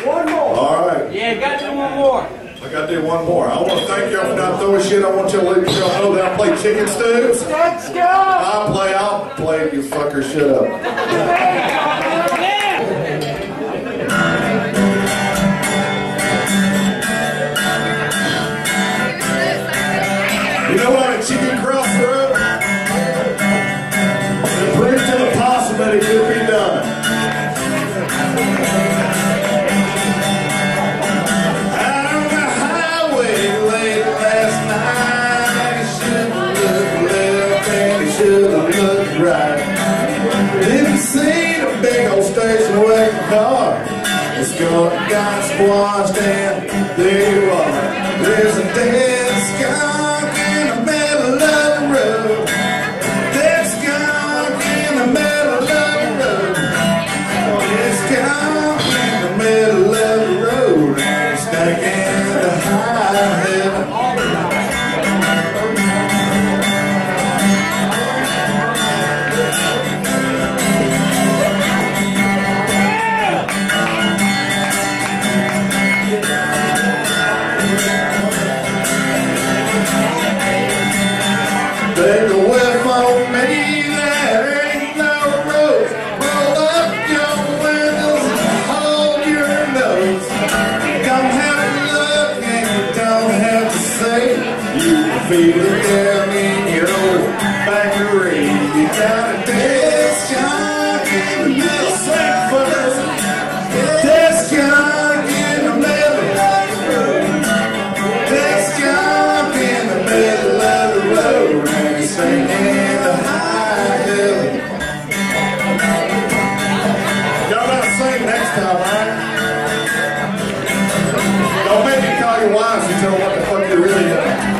One more. All right. Yeah, got to do one more. I got to do one more. I want to thank y'all for not throwing shit. I want y'all to let y'all know that I play chicken stews. Let's go. I'll play, you fucker, shut up. You know what a chicken cross the road? It proves to the possum that it could be done. Out on the highway late last night, he should have looked left and he should have looked right. Didn't see the big old station wagon car. It's got squashed and there you are. There's a dead skunk in the middle of the road. Dead skunk in the middle of the road. Dead skunk in the middle of the road. Stacking the high heaven. Take away from me, there ain't no road. Roll up your windows and hold your nose. You don't have to look and you don't have to say. You can feel it down in your old factory. You got a dead skunk in the middle, sing for this. Dead skunk in the middle of the road. Dead skunk in the middle of the road. Singing the high hill. Y'all better sing next time, right? Don't make me call your wives and tell them what the fuck you really doing.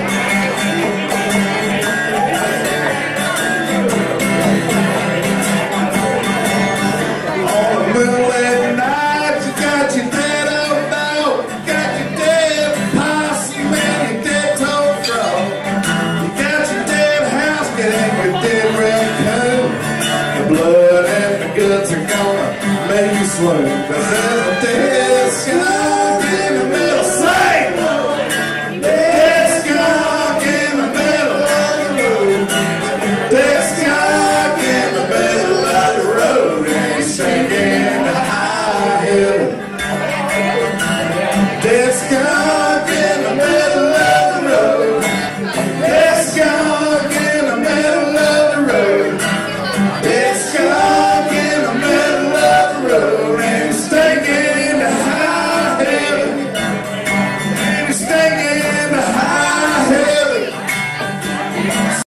On a moonlit night, you got your dead old dog, got your dead possum and your dead toad frog. You got your dead house, and your dead raccoon. The blood and the guts are gonna make you swoon. 'Cause there's a dead